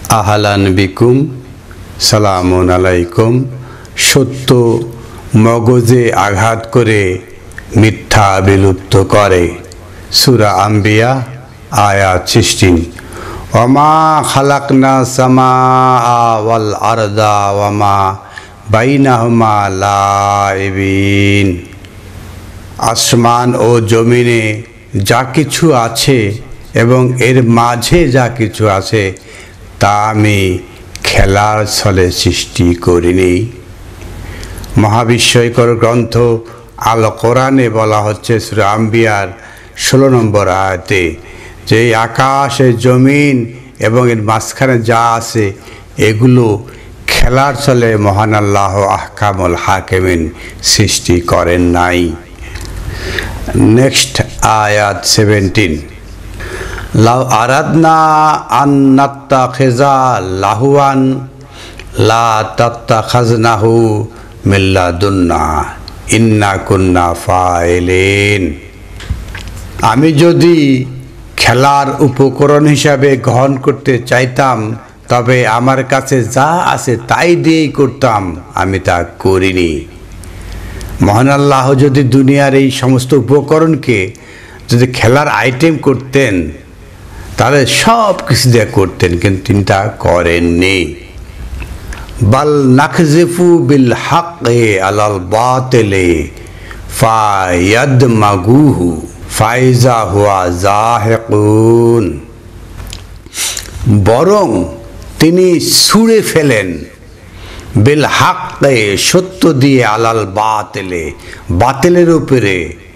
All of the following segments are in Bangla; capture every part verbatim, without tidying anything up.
আহলান বিকুম, সালামুন আলাইকুম। সত্য মগজে আঘাত করে মিথ্যা বিলুপ্ত করে। সূরা আম্বিয়া আয়াত সিক্সটিন। ওমা খালাকনা সামাআ ওয়াল আরদা ওমা বাইনাহুমা লাইবিন। আসমান ও জমিনে যা কিছু আছে এবং এর মাঝে যা কিছু আছে তা আমি খেলার ছলে সৃষ্টি করিনি। মহাবিস্ময়কর গ্রন্থ আল কোরআনে বলা হচ্ছে সূরা আম্বিয়ার ষোলো নম্বর আয়াতে যে আকাশে জমিন এবং এর মাঝখানে যা আছে এগুলো খেলার ছলে মহান আল্লাহ আহকামুল হাকিমিন সৃষ্টি করেন নাই। নেক্সট আয়াত সেভেন্টিন। লাউ আরাদনা আন নাত্তাখিযা লাহুয়ান লা তাত্তাখাযনাহু মিন লাদুন্না ইন্না কুন্না ফাইলিন। আমি যদি খেলার উপকরণ হিসাবে গ্রহণ করতে চাইতাম তবে আমার কাছে যা আছে তাই দিয়েই করতাম, আমি তা করিনি। মহান আল্লাহ যদি দুনিয়ার এই সমস্ত উপকরণকে যদি খেলার আইটেম করতেন তাহলে সব কিছু দিয়ে করতেন, কিন্তু তিনি তা করেননি। বাল নাকযিফু বিল হাক্কি আলাল বাতিলি ফায়াদমাগুহু ফাইজা হুয়া যাহিকুন। বরং তিনি ছুঁড়ে ফেলেন বিল হাক্কি সত্য দিয়ে আলাল বাতিলে বাতিলের উপরে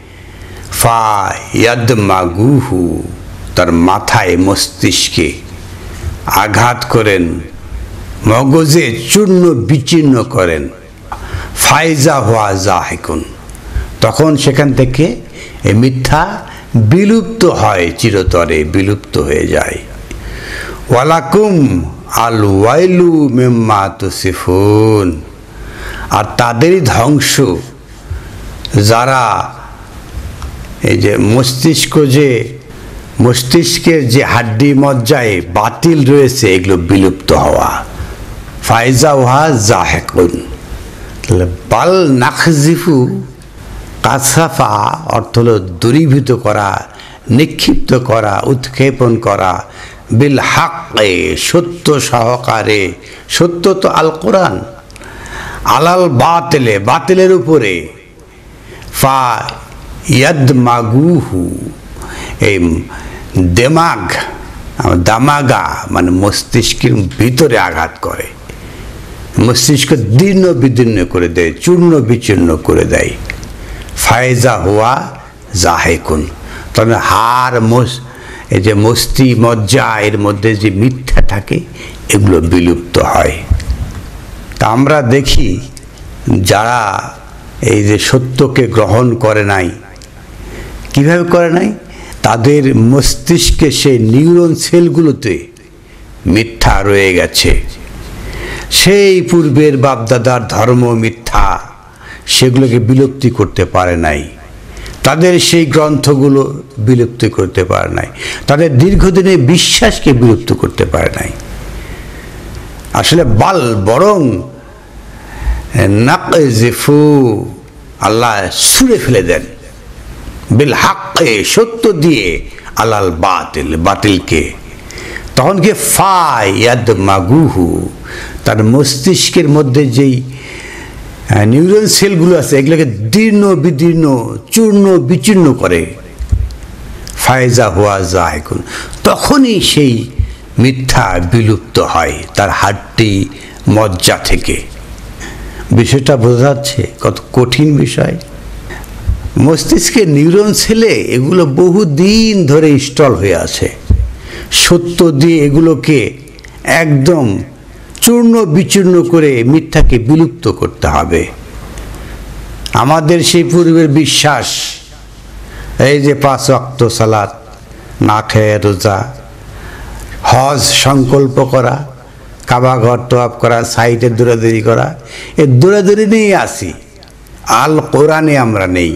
ফায়াদমাগুহু তার মাথায় মস্তিষ্কে আঘাত করেন, মগজে চূর্ণ বিচীর্ণ করেন। ফাইজা হুয়া যাহিকুন, তখন সেখান থেকে এই মিথ্যা বিলুপ্ত হয়, চিরতরে বিলুপ্ত হয়ে যায়। ওয়ালাকুম আল ওয়াইলু মিম্মা তুসিফুন, আর তাদেরই ধ্বংস যারা এই যে মস্তিষ্ক যে মস্তিষ্কের যে হাড্ডি মজ্জায় বাতিল রয়েছে এগুলো বিলুপ্ত হওয়া। ফাইজা ওহা যাহিকুন। বাল নাকযিফু কাসাফা অর্থ হল দূরীভূত করা, নিক্ষিপ্ত করা, উৎক্ষেপণ করা। বিল হাক্কি সত্য সহকারে, সত্য তো আল কোরআন, আলাল বাতিলে বাতিলের উপরে। ফা ইয়াদমাগুহু এই দেমাগ দামাগা মানে মস্তিষ্কের ভিতরে আঘাত করে, মস্তিষ্ক দীর্ণ বিদীর্ণ করে দেয়, চূর্ণ বিচূর্ণ করে দেয়। ফায়জা হুয়া যাহিকুন, তখন হাড় মোস এই যে মস্তি মজ্জা এর মধ্যে যে মিথ্যা থাকে এগুলো বিলুপ্ত হয়। তা আমরা দেখি যারা এই যে সত্যকে গ্রহণ করে নাই, কিভাবে করে নাই, তাদের মস্তিষ্কে সেই নিউরন সেলগুলোতে মিথ্যা রয়ে গেছে। সেই পূর্বের বাপদাদার ধর্ম মিথ্যা, সেগুলোকে বিলুপ্তি করতে পারে নাই। তাদের সেই গ্রন্থগুলো বিলুপ্তি করতে পারে নাই, তাদের দীর্ঘদিনের বিশ্বাসকে বিলুপ্ত করতে পারে নাই। আসলে বাল বরং নাকযিফু আল্লাহ ছুঁড়ে ফেলে দেন বিল হাক্কি সত্য দিয়ে আলাল বাতিল বাতিলকে। তখন কি ফায়াদমাগুহু তার মস্তিষ্কের মধ্যে যেই নিউরন সেলগুলো আছে এগুলোকে দীর্ণ বিদীর্ণ চূর্ণ বিচূর্ণ করে। ফায়জা হুয়া যাহিকুন, তখনই সেই মিথ্যা বিলুপ্ত হয় তার হাড্ডি মজ্জা থেকে। বিষয়টা বোঝা যাচ্ছে কত কঠিন বিষয়। মস্তিষ্কের নিউরন সেলে এগুলো বহুদিন ধরে ইনস্টল হয়ে আছে। সত্য দিয়ে এগুলোকে একদম চূর্ণ বিচূর্ণ করে মিথ্যাকে বিলুপ্ত করতে হবে। আমাদের সেই পূর্বের বিশ্বাস, এই যে পাঁচ ওয়াক্ত সালাত, না খেয়ে রোজা, হজ সংকল্প করা, কাবা ঘর তওয়াফ করা, সাইটে দৌড়াদৌড়ি করা, এই দৌড়াদৌড়ি নিয়েই আসি, আল কোরআনে আমরা নেই।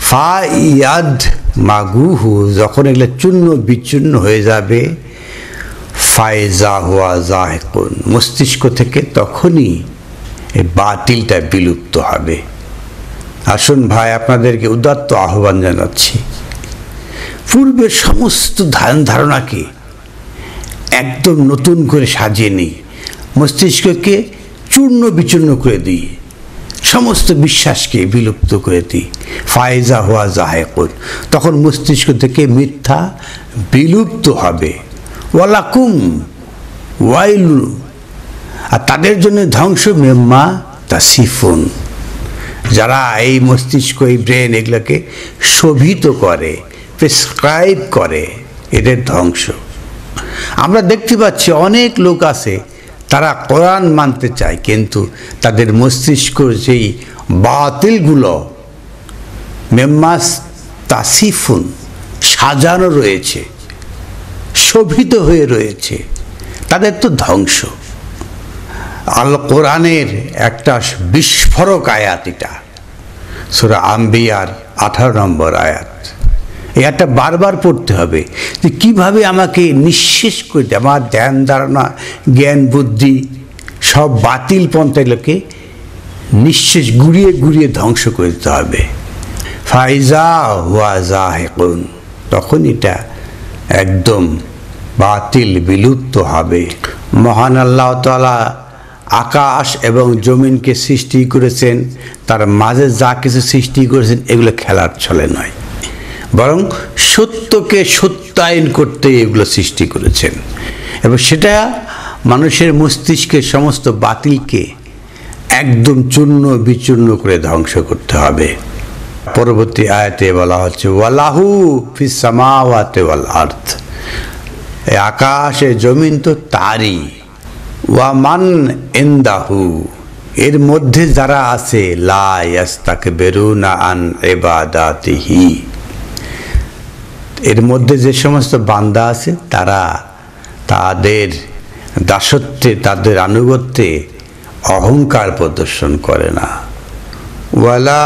ফায়াদ মাগুহু যখন এগুলো চূর্ণ বিচূর্ণ হয়ে যাবে, ফায়জা হুয়া জাহিকুন, মস্তিষ্ক থেকে তখনই এই বাতিলটা বিলুপ্ত হবে। আসুন ভাই, আপনাদেরকে উদাত্ত আহ্বান জানাচ্ছি, পূর্বের সমস্ত ধ্যান ধারণাকে একদম নতুন করে সাজিয়ে নিই, মস্তিষ্ককে চূর্ণ বিচূর্ণ করে দিই, সমস্ত বিশ্বাসকে বিলুপ্ত করে দিই। ফায়জা হুয়া জাহিকুন, তখন মস্তিষ্ক থেকে মিথ্যা বিলুপ্ত হবে। ওয়ালাকুম ওয়াইলু, আর তাদের জন্য ধ্বংস মিম্মা তাসিফুন, যারা এই মস্তিষ্ক, এই ব্রেন এগুলোকে শোভিত করে, প্রেসক্রাইব করে, এদের ধ্বংস। আমরা দেখতে পাচ্ছি অনেক লোক আছে, তারা কোরআন মানতে চায়, কিন্তু তাদের মস্তিষ্ক যেই বাতিলগুলো মেম্মাস তাসিফুন সাজানো রয়েছে, শোভিত হয়ে রয়েছে, তাদের তো ধ্বংস। আল কোরআনের একটা বিস্ফোরক আয়াত এটা, সূরা আম্বিয়ার আঠারো নম্বর আয়াত। এই একটা বারবার পড়তে হবে যে কীভাবে আমাকে নিঃশেষ করতে, আমার ধ্যান ধারণা, জ্ঞান, বুদ্ধি সব বাতিল পন্থাগুলোকে নিঃশেষ গুড়িয়ে গুড়িয়ে ধ্বংস করে দিতে হবে। ফাইজা হুয়া জাহিকুন, তখন এটা একদম বাতিল বিলুপ্ত হবে। মহান আল্লাহ তাআলা আকাশ এবং জমিনকে সৃষ্টি করেছেন, তার মাঝে যা কিছু সৃষ্টি করেছেন এগুলো খেলার ছলে নয়, বরং সত্যকে সত্যায়ন করতে এগুলো সৃষ্টি করেছেন, এবং সেটা মানুষের মস্তিষ্কের সমস্ত বাতিলকে একদম চূর্ণ বিচূর্ণ করে ধ্বংস করতে হবে। পরবর্তী আয়াতে বলা হচ্ছে ওয়ালাহু ফিস সামাওয়াতি ওয়াল আরদ, এই আকাশে জমিন তো তারই, ওয়া মান ইনদাহু, এর মধ্যে যারা আছে, লা ইয়াস্তাকবিরুনা আন ইবাদাতিহি, এর মধ্যে যে সমস্ত বান্দা আছে তারা তাদের দাসত্বে, তাদের আনুগত্যে অহংকার প্রদর্শন করে না। ওয়ালা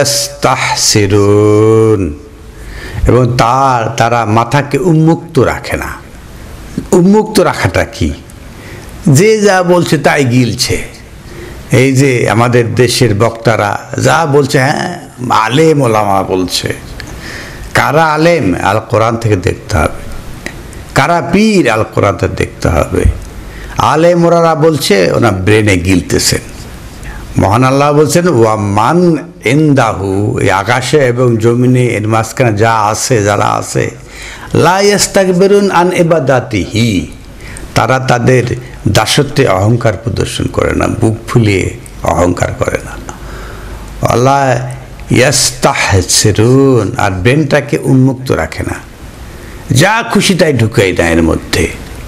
ইয়াস্তাহসিরুন, এবং তার তারা মাথাকে উন্মুক্ত রাখে না। উন্মুক্ত রাখাটা কি? যে যা বলছে তাই গিলছে। এই যে আমাদের দেশের বক্তারা যা বলছে, হ্যাঁ আলেম ওলামা বলছে, কারা আলেম? আল কোরআন থেকে দেখতে হবে। কারা পীর? আল কোরআন থেকে দেখতে হবে। আলেম ওরা বলছে, ওনা ব্রেনে গিলতেছেন। মহান আল্লাহ বলছেন ওয়া মান ইনদাহু, এই আকাশে এবং জমিনে এর মাঝখানে যা আছে, যারা আছে, লা ইয়াস্তাকবিরুন আন ইবাদাতিহি, তারা তাদের দাসত্বে অহংকার প্রদর্শন করে না, বুক ফুলিয়ে অহংকার করে না। আল্লাহ ইয়াস্তাহসিরুন, আর ব্রেনটাকে উন্মুক্ত রাখে না, যা খুশি তাই ঢুকাই না। এর মধ্যে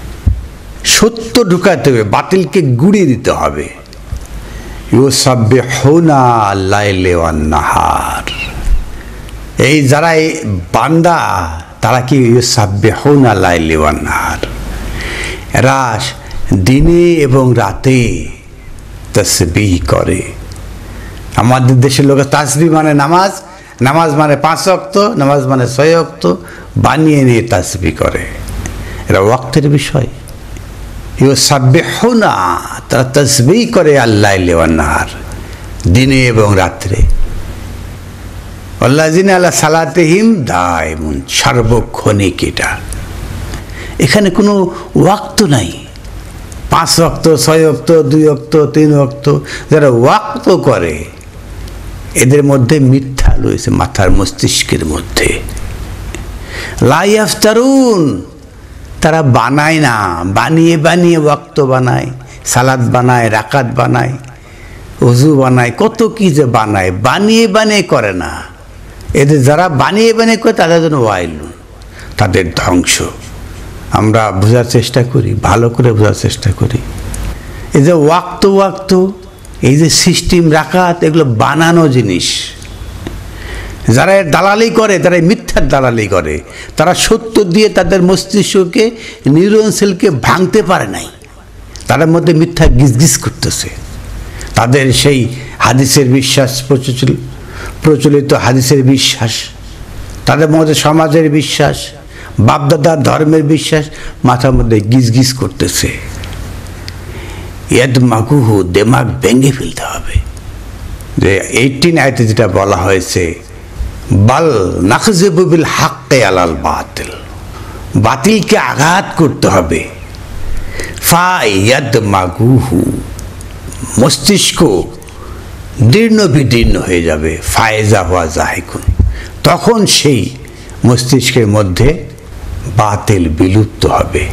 সত্য ঢুকাতে হবে, বাতিলকে গুড়িয়ে দিতে হবে। ইউসাব্বিহুনা আল-লাইলা ওয়ান-নাহার, এই যারা এই বান্দা, তারা কি ইউসাব্বিহুনা আল-লাইলা ওয়ান-নাহার, এরা দিনে এবং রাতে তাসবিহ করে। আমাদের দেশের লোক তাসবিহ মানে নামাজ, নামাজ মানে পাঁচ ওয়াক্ত, নামাজ মানে ছয় ওয়াক্ত বানিয়ে নিয়ে তাসবিহ করে। এরা ওয়াক্তের বিষয়। ইউসাব্বিহুনা, তারা তাসবিহ করে আল-লাইলা ওয়ান-নাহার, দিনে এবং রাত্রে। ওয়াল্লাযিনা আলা সালাতিহিম দায়িমুন, সার্বক্ষণিক। এটা এখানে কোনো ওয়াক্ত নাই, পাঁচ ওয়াক্ত, ছয় ওয়াক্ত, দুই ওয়াক্ত, তিন ওয়াক্ত। যারা ওয়াক্ত করে এদের মধ্যে মিথ্যা রয়েছে, মাথার মস্তিষ্কের মধ্যে। লা ইয়াফতারুন, তারা বানায় না, বানিয়ে বানিয়ে ওয়াক্ত বানায়, সালাদ বানায়, রাকাত বানায়, ওযু বানায়, কত কি যে বানায়, বানিয়ে বানিয়ে করে না। এদের যারা বানিয়ে বানিয়ে করে তাদের জন্য ওয়াইলুন, তাদের ধ্বংস। আমরা বোঝার চেষ্টা করি, ভালো করে বোঝার চেষ্টা করি। এই যে ওয়াক্ত ওয়াক্ত, এই যে সিস্টেম, রাকাত, এগুলো বানানো জিনিস। যারা এর দালালি করে, তারা মিথ্যার দালালি করে। তারা সত্য দিয়ে তাদের মস্তিষ্ককে, নিউরন সেলকে ভাঙতে পারে নাই, তাদের মধ্যে মিথ্যা গিজগিজ করতেছে। তাদের সেই হাদিসের বিশ্বাস, প্রচলিত হাদিসের বিশ্বাস, তাদের মধ্যে সমাজের বিশ্বাস, বাপদাদার ধর্মের বিশ্বাস মাথার মধ্যে গিজ গিজ করতেছে। ইয়াদ মাগুহু, দেমাগ ভেঙে ফেলতে হবে। যে এইটিন আয়াতে যেটা বলা হয়েছে, বাল নাখযিবু বিল হাক্কি আলাল বাতিল, বাতিলকে আঘাত করতে হবে। ফা ইয়াদ মাগুহু, মস্তিষ্ক দীর্ণ বিদীর্ণ হয়ে যাবে। ফায়েজা হুয়া জাহিকুন, তখন সেই মস্তিষ্কের মধ্যে বাতিল বিলুপ্ত হবে।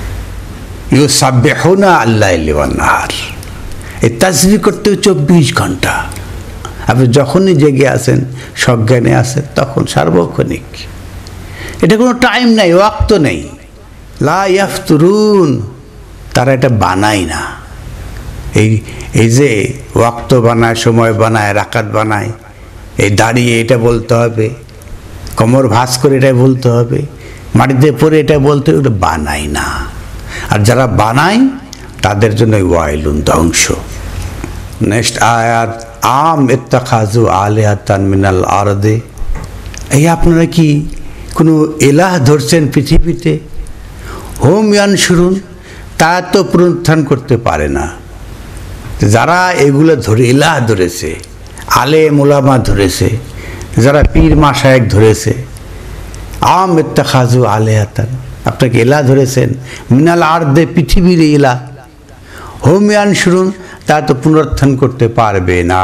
ইউসাব্বিহুনা আল-লাইলা ওয়ান-নাহার, এই তাসবিহ করতে চব্বিশ ঘন্টা। আপনি যখনই জেগে আছেন, সজ্ঞানে আছেন, তখন সার্বক্ষণিক। এটা কোনো টাইম নাই, ওয়াক্ত নেই। লা ইয়াফতুরুন, তারা এটা বানায় না। এই এই যে ওয়াক্ত বানায়, সময় বানায়, রাকাত বানায়, এই দাঁড়িয়ে এটা বলতে হবে, কোমর ভাঁজ করে এটা বলতে হবে, মাটিতে পড়ে এটা বলতে হবে, ওটা বানায় না। আর যারা বানায় তাদের জন্য ওয়াইলুন, ধ্বংস। নেক্সট আয়াত, আম ইত্তাখাযু আলিহাতান মিনাল আরদে, এই আপনারা কি কোনো ইলাহ ধরছেন পৃথিবীতে? হুম ইয়ানশুরুন, তারা তো পুনরুত্থান করতে পারে না। যারা এগুলো ধরে ইলাহ ধরেছে, আলেম উলামা ধরেছে, যারা পীর মাশায়েখ ধরেছে, আম ইত্তাখাযু আলিহাতান, আপনাকে ইলাহ ধরেছেন মিনাল আরদে, পৃথিবীর ইলাহ। হুম ইয়ানশুরুন, তা তো পুনরুত্থান করতে পারবে না।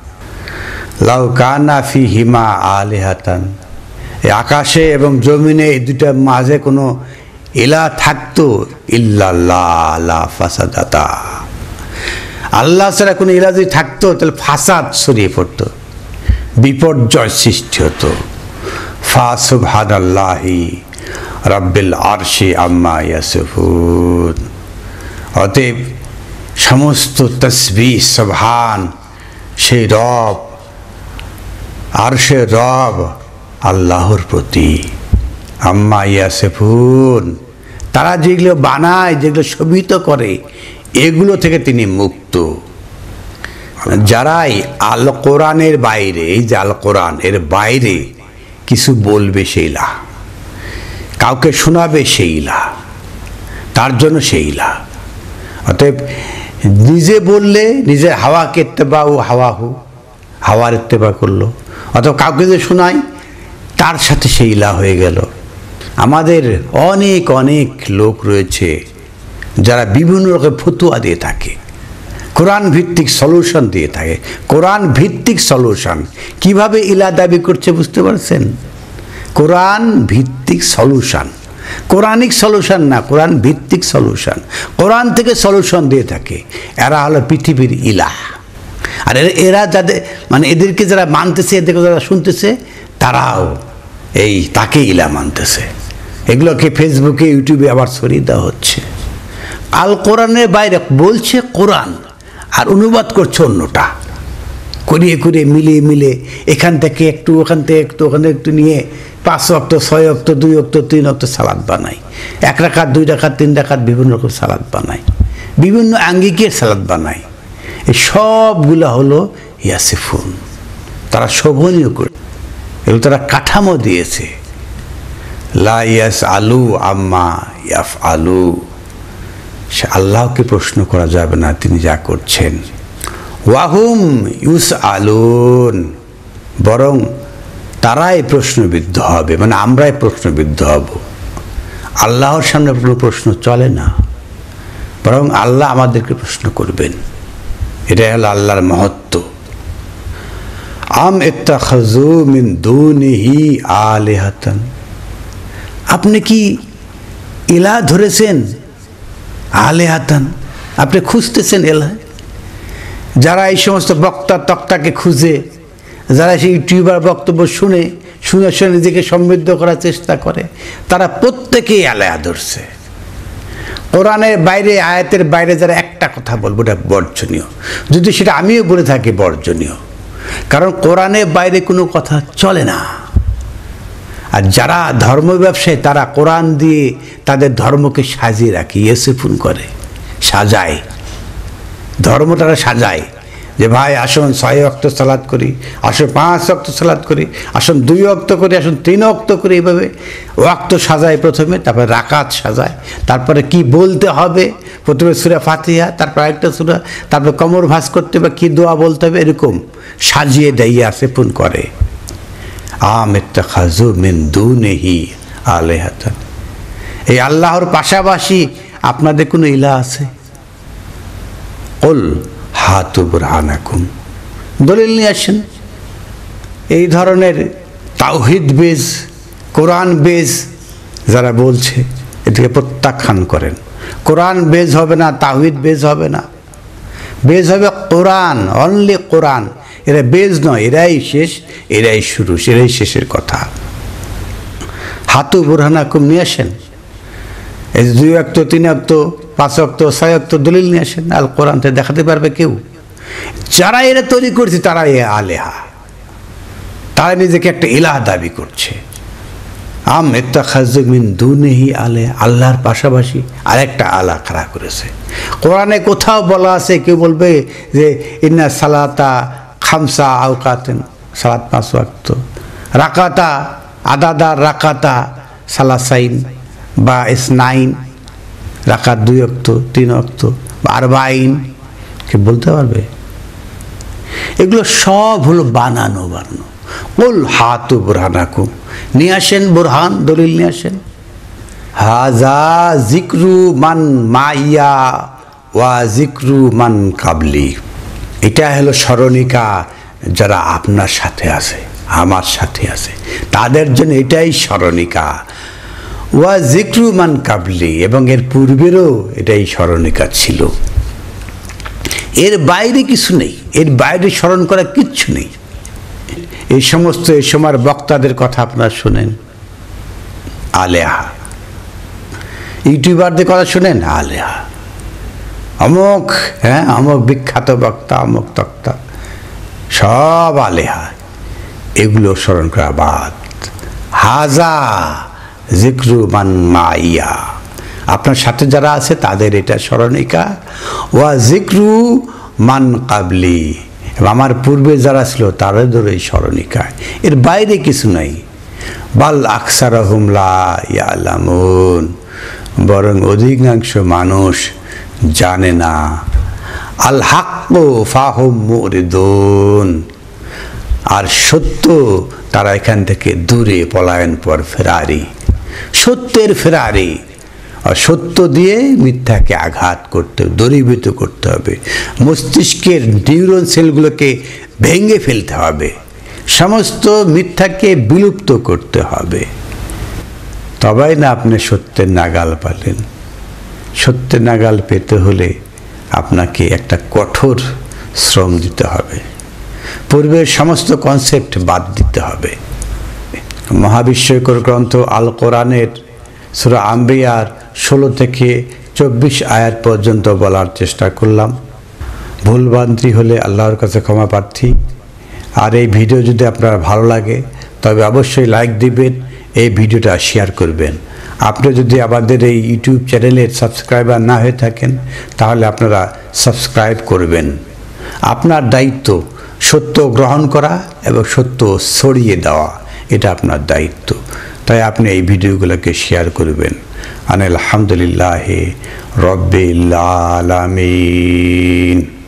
লাউ কানা ফীহিমা আলিহাতান, এই আকাশে এবং জমিনে এই দুটার মাঝে কোনো ইলাহ থাকতো, ইল্লাল্লাহ লা ফাসাদাতা, আল্লাহ ছাড়া কোনো ইলাহ যদি থাকতো তাহলে ফাসাদ ছড়িয়ে পড়তো, বিপর্যয় সৃষ্টি হতো। ফা সুবহানাল্লাহি রাব্বিল আরশি আম্মা ইয়াসিফুন, অতএব সমস্ত তসবিহ সুবহান সেই রব, আরশের রব আল্লাহর প্রতি। আম্মা ইয়াসিফুন, তারা যেগুলো বানায়, যেগুলো শোভিত করে, এগুলো থেকে তিনি মুক্ত। যারাই আল কোরআনের বাইরে, এই যে আল কোরআন এর বাইরে কিছু বলবে, সেইলা কাউকে শোনাবে, সেইলা তার জন্য সেইলা। অতএব নিজে বললে নিজের হাওয়াকে ইত্তেবা ও হাওয়াহু, হাওয়ার ইত্তেবা করলো, অথবা কাউকে যে শোনায় তার সাথে সেইলা হয়ে গেল। আমাদের অনেক অনেক লোক রয়েছে যারা বিভিন্ন রকম ফতুয়া দিয়ে থাকে, কোরআন ভিত্তিক সলিউশন দিয়ে থাকে। কোরআন ভিত্তিক সলিউশন কিভাবে ইলা দাবি করছে বুঝতে পারছেন? কোরআন ভিত্তিক সলিউশন, কোরআনিক সলিউশন না, কোরআন ভিত্তিক সলিউশন। কোরআন থেকে সলিউশন দিয়ে থাকে। এরা হলো পৃথিবীর ইলাহ। আর এরা যাদের মানে এদেরকে যারা মানতেছে, এদেরকে যারা শুনতেছে, তারাও এই তাকে ইলা মানতেছে। এগুলোকে ফেসবুকে, ইউটিউবে আবার ছড়িয়ে দেওয়া হচ্ছে। আল কোরআনের বাইরে বলছে কোরআন, আর অনুবাদ করছে অন্যটা, করিয়ে করিয়ে মিলিয়ে মিলে এখান থেকে একটু, ওখান থেকে একটু, ওখানে একটু নিয়ে পাঁচ অক্ট, ছয় অক্ট, দুই অক্ট, তিন অক্ট সালাদ বানায়, এক রাকাত, দুই রাকাত, তিন রাকাত, বিভিন্ন রকম সালাদ বানায়, বিভিন্ন আঙ্গিকের সালাদ বানায়। এই সবগুলো হলো ইয়াসিফুন, তারা শোভনীয় করে, এগুলো তারা কাঠামো দিয়েছে। লা ইয়াসআলু আম্মা ইয়াফআলু, সে আল্লাহকে প্রশ্ন করা যাবে না তিনি যা করছেন। ওয়াহুম ইউসআলুন, বরং তারাই প্রশ্নবিদ্ধ হবে, মানে আমরাই প্রশ্নবিদ্ধ হব। আল্লাহর সামনে কোনো প্রশ্ন চলে না, বরং আল্লাহ আমাদেরকে প্রশ্ন করবেন। এটাই হলো আল্লাহর মহত্ব। আম ইত্তাখাযু মিন দুনিহি আলিহাতান, আপনি কি ইলাহ ধরেছেন? আলিহাতান, আপনি খুঁজতেছেন এলাহ। যারা এই সমস্ত বক্তা তক্তাকে খুঁজে, যারা সেই ইউটিউবার বক্তব্য শুনে শুনে শুনে নিজেকে সমৃদ্ধ করার চেষ্টা করে, তারা প্রত্যেকেই আলেহা ধরছে। কোরআনের বাইরে, আয়াতের বাইরে যারা একটা কথা বলবো, এটা বর্জনীয়। যদি সেটা আমিও বলে থাকি, বর্জনীয়। কারণ কোরআনের বাইরে কোনো কথা চলে না। আর যারা ধর্ম ব্যবসায়ী, তারা কোরআন দিয়ে তাদের ধর্মকে সাজিয়ে রাখে, ইয়াসিফুন করে, সাজায়, ধর্মটারা সাজায়। যে ভাই আসুন ছয় ওয়াক্ত সালাত করি, আসুন পাঁচ ওয়াক্ত সালাত করি, আসুন দুই ওয়াক্ত করি, আসুন তিন ওয়াক্ত করি। এইভাবে ওয়াক্ত সাজায় প্রথমে, তারপরে রাকাত সাজায়, তারপরে কি বলতে হবে, প্রথমে সূরা ফাতিহা, তারপর আরেকটা সূরা, তারপরে কোমর ভাঁজ করতে হবে, কি দোয়া বলতে হবে, এরকম সাজিয়ে দেইয়া সেপুন করে। আম ইত্তাখাযু মিন দুনিহি আলিহাতান, এই আল্লাহর পাশাপাশি আপনাদের কোনো ইলাহ আছে? কুল হাতু বুরহানাকুম, দলিল নিয়ে আসেন। এই ধরনের তাওহীদ বেজ, কোরআন বেজ যারা বলছে, এটাকে প্রত্যাখ্যান করেন। কোরআন বেজ হবে না, তাওহীদ বেজ হবে না, বেজ হবে কোরআন, অনলি কোরআন। এরা বেজ নয়, এরাই শেষ, এরাই শুরু, এরাই শেষের কথা। হাতু বুরহানাকুম নিয়ে আসেন, এই দুই অক্ত, তিন অক্ত, পাঁচ অক্ত, ছয় অক্ত দলিল নিয়ে আসেন। আল কোরআনতে দেখাতে পারবে কেউ? যারা এরা তৈরি করছে তারা এ আলেহা, তারা নিজেকে একটা ইলাহ দাবি করছে। আম ইত্তাখাযু মিন দুনিহি আলিহা, আল্লাহর পাশাপাশি আরেকটা আলাহ খাড়া করেছে। কোরআনে কোথাও বলা আছে, কেউ বলবে যে ইন্না সালাতা খামসা আওকাতিন, সালাত পাঁচ ওয়াক্ত, রাকাতা আদাদার রাকাতা সালাসাইন বা ইসনাইন, রাকাত দুই অক্ত, তিন অক্ত বা আরবাইন, কে বলতে পারবে? এগুলো সব হলো বানানো বানানো। কুল হাতু বুরহানাকুম, নিয়ে আসেন বুরহান, দলিল নিয়ে আসেন। হাজা জিক্রু মান মাইয়া ওয়া জিক্রু মান কাবলি, এটা হলো স্মরণিকা যারা আপনার সাথে আছে, আমার সাথে আছে, তাদের জন্য এটাই স্মরণিকা। ওয়া জিক্রু মান কাবলি, এবং এর পূর্বেরও এটাই স্মরণিকা ছিল। এর বাইরে কিছু নেই, এর বাইরে স্মরণ করা কিচ্ছু নেই। এই সমস্ত এই সময়ের বক্তাদের কথা আপনারা শুনেন, আলেহা। ইউটিউবারদের কথা শুনেন, আলেহা, অমুক, হ্যাঁ অমুক বিখ্যাত বক্তা, অমুক তক্তা, সব আলেহা। এগুলো স্মরণ করা বাদ। হাজা জিক্রু মান মাইয়া, আপনার সাথে যারা আছে তাদের এটা স্মরণিকা। ওয়া জিক্রু মান কাবলি, আমার পূর্বে যারা ছিল তাদের এই স্মরণিকা, এর বাইরে কিছু নাই। বাল আকসারহুম লা ইয়ালামুন, বরং অধিকাংশ মানুষ জানে না। আল হাক্কু ফাহুম মুরিদুন, আর সত্য তারা এখান থেকে দূরে পলায়ন পর ফেরারি, সত্যের ফেরারি। আর সত্য দিয়ে মিথ্যাকে আঘাত করতে, দূরীভূত করতে হবে, মস্তিষ্কের নিউরন সেলগুলোকে ভেঙে ফেলতে হবে, সমস্ত মিথ্যাকে বিলুপ্ত করতে হবে। তবেই না আপনি সত্যের নাগাল পালেন। সত্যের নাগাল পেতে হলে আপনাকে একটা কঠোর শ্রম দিতে হবে, পূর্বের সমস্ত কনসেপ্ট বাদ দিতে হবে। মহাবিশ্বকর গ্রন্থ আল কোরআনের সূরা আম্বিয়ার ষোলো থেকে চব্বিশ আয়াত পর্যন্ত বলার চেষ্টা করলাম। ভুলভ্রান্তি হলে আল্লাহর কাছে ক্ষমা প্রার্থী। আর এই ভিডিও যদি আপনার ভালো লাগে তবে অবশ্যই লাইক দিবেন, এই ভিডিওটা শেয়ার করবেন। আপনি যদি আমাদের এই ইউটিউব চ্যানেলের সাবস্ক্রাইবার না হয়ে থাকেন তাহলে আপনারা সাবস্ক্রাইব করবেন। আপনার দায়িত্ব সত্য গ্রহণ করা এবং সত্য ছড়িয়ে দেওয়া, এটা আপনার দায়িত্ব। তাই আপনি এই ভিডিওগুলোকে শেয়ার করবেন। আলহামদুলিল্লাহ রব্বিল আলামিন।